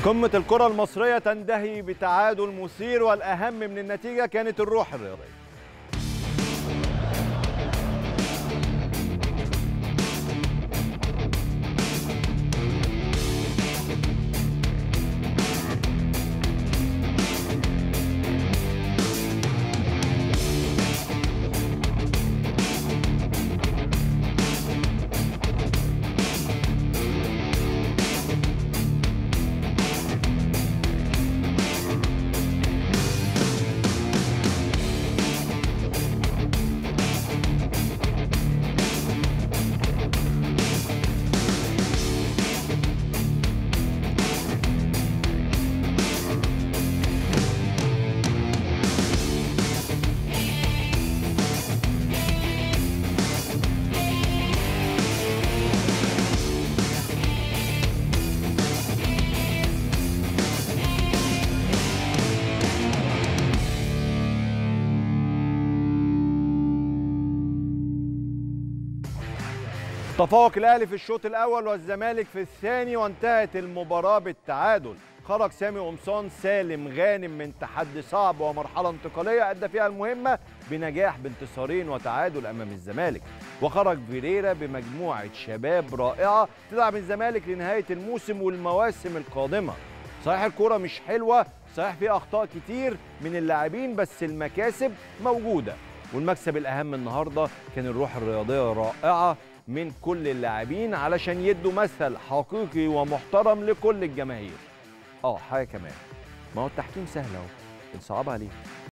قمة الكرة المصرية تنتهي بتعادل مثير، والأهم من النتيجة كانت الروح الرياضية. تفوق الأهلي في الشوط الأول والزمالك في الثاني، وانتهت المباراة بالتعادل. خرج سامي قمصان سالم غانم من تحدي صعب ومرحلة انتقالية أدى فيها المهمة بنجاح بانتصارين وتعادل أمام الزمالك، وخرج فيريرا بمجموعة شباب رائعة تدعم الزمالك لنهاية الموسم والمواسم القادمة. صحيح الكرة مش حلوة، صحيح في أخطاء كتير من اللاعبين، بس المكاسب موجودة، والمكسب الأهم النهاردة كان الروح الرياضية رائعة من كل اللاعبين علشان يدوا مثل حقيقي ومحترم لكل الجماهير. حاجة كمان، ما هو التحكيم سهل اهو، بنصعبها ليه؟